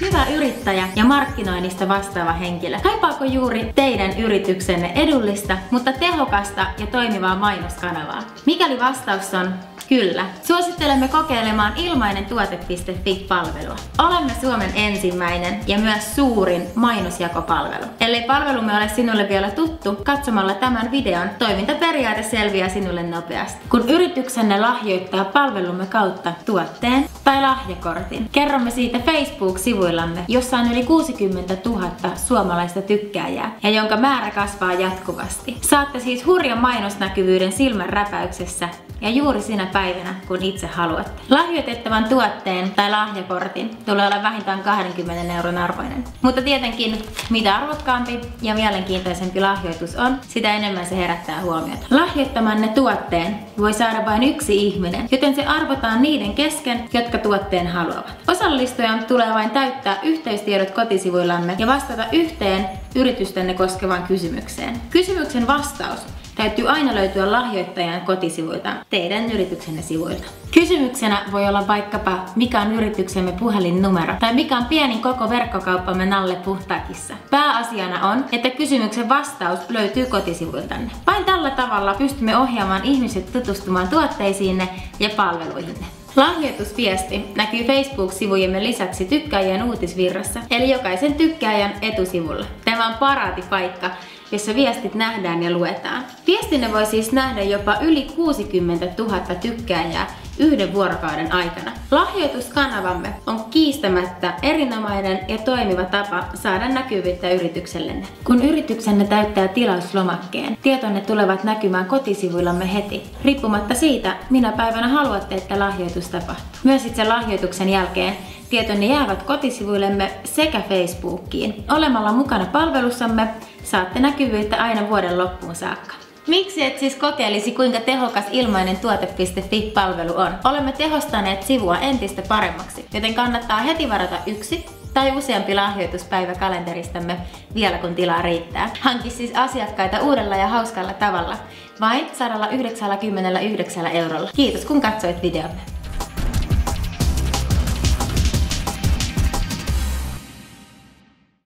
hyvä yrittäjä ja markkinoinnista vastaava henkilö? Kaipaako juuri teidän yrityksenne edullista, mutta tehokasta ja toimivaa mainoskanavaa? Mikäli vastaus on kyllä, suosittelemme kokeilemaan ilmainen tuote.fi-palvelua. Olemme Suomen ensimmäinen ja myös suurin mainosjakopalvelu. Ellei palvelumme ole sinulle vielä tuttu, katsomalla tämän videon toimintaperiaate selviää sinulle nopeasti. Kun yrityksenne lahjoittaa palvelumme kautta tuotteen tai lahjakortin, kerromme siitä Facebook-sivuillamme, jossa on yli 60 000 suomalaista tykkääjää ja jonka määrä kasvaa jatkuvasti. Saatte siis hurjan mainosnäkyvyyden silmän räpäyksessä ja juuri sinä päivänä, kun itse haluatte. Lahjoitettavan tuotteen tai lahjakortin tulee olla vähintään 20 € arvoinen. Mutta tietenkin, mitä arvokkaampi ja mielenkiintoisempi lahjoitus on, sitä enemmän se herättää huomiota. Lahjoittamanne tuotteen voi saada vain yksi ihminen, joten se arvotaan niiden kesken, jotka tuotteen haluavat. Osallistujan tulee vain täyttää yhteystiedot kotisivuillamme ja vastata yhteen yritystänne koskevaan kysymykseen. Kysymyksen vastaus täytyy aina löytyä lahjoittajan kotisivuilta, teidän yrityksenne sivuilta. Kysymyksenä voi olla vaikkapa, mikä on yrityksemme puhelinnumero tai mikä on pienin koko verkkokauppamme Nalle Puhtakissa. Pääasiana on, että kysymyksen vastaus löytyy kotisivuiltanne. Vain tällä tavalla pystymme ohjaamaan ihmiset tutustumaan tuotteisiinne ja palveluihinne. Lahjoitusviesti näkyy Facebook-sivujemme lisäksi tykkäjien uutisvirrassa, eli jokaisen tykkäjän etusivulla. Tämä on paraatipaikka, jossa viestit nähdään ja luetaan. Viestinne voi siis nähdä jopa yli 60 000 tykkääjää yhden vuorokauden aikana. Lahjoituskanavamme on kiistämättä erinomainen ja toimiva tapa saada näkyvyyttä yrityksellenne. Kun yrityksenne täyttää tilauslomakkeen, tietonne tulevat näkymään kotisivuillamme heti, riippumatta siitä, minä päivänä haluatte, että lahjoitus tapahtuu. Myös itse lahjoituksen jälkeen tietonne jäävät kotisivuillemme sekä Facebookiin. Olemalla mukana palvelussamme saatte näkyvyyttä aina vuoden loppuun saakka. Miksi et siis kokeilisi, kuinka tehokas ilmainen tuote.fi-palvelu on? Olemme tehostaneet sivua entistä paremmaksi, joten kannattaa heti varata yksi tai useampi lahjoituspäivä kalenteristamme vielä kun tilaa riittää. Hanki siis asiakkaita uudella ja hauskalla tavalla vain 199 €. Kiitos kun katsoit videomme.